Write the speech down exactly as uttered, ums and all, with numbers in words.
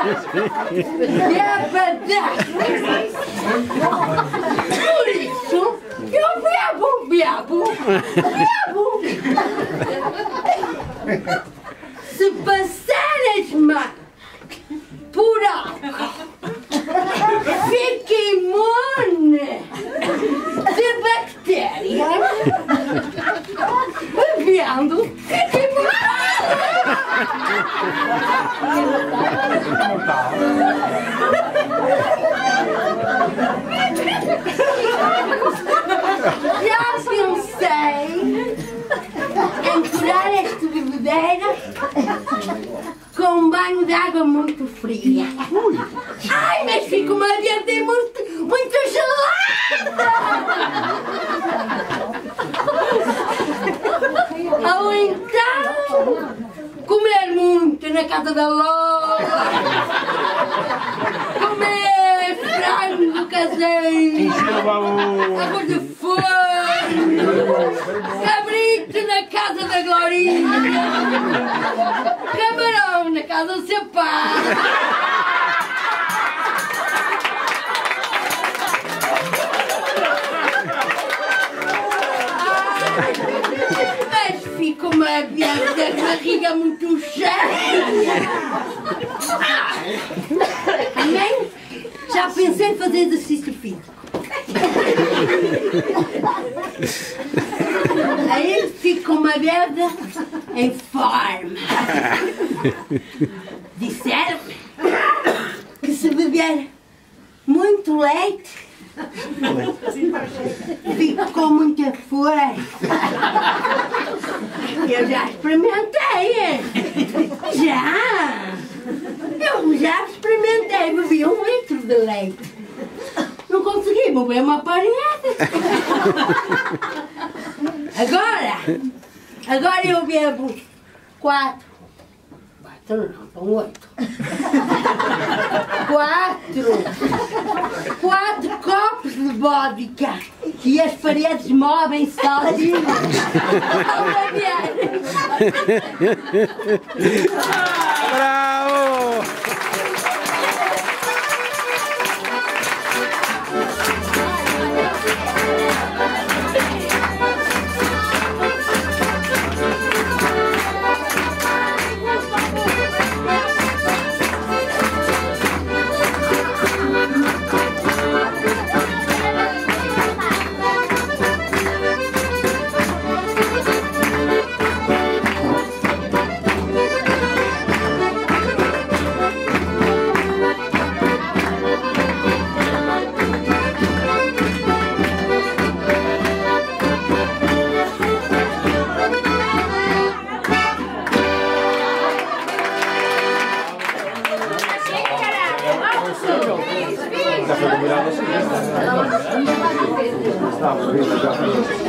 É verdade. Por isso, eu bebo, bebo, bebo. Se passar as mãos por álcool, fica imune de bactérias. Bebendo, fica imune. Já pensei em curar esta bebedeira com um banho de água muito fria. Ai, mas fica uma verde muito, muito gelada! Ou então, comer muito na casa da Lola, comer frango caseiro, arroz de forno, cabrito na casa da Glorinha, camarão na casa do seu pai. Mas fica uma barriga muito cheia. Também já pensei em fazer exercício físico. Aí fica uma merda em forma. Disseram-me que se beber muito leite fico com muita força. Eu já experimentei. Já. Eu já experimentei. Bebi um litro de leite. Não consegui mover uma parede. Agora, agora eu bebo quatro. Quatro não, são oito. Quatro. Quatro copos de vodka. E as paredes movem-se sozinhas. Bravo! Já foi combinado assim.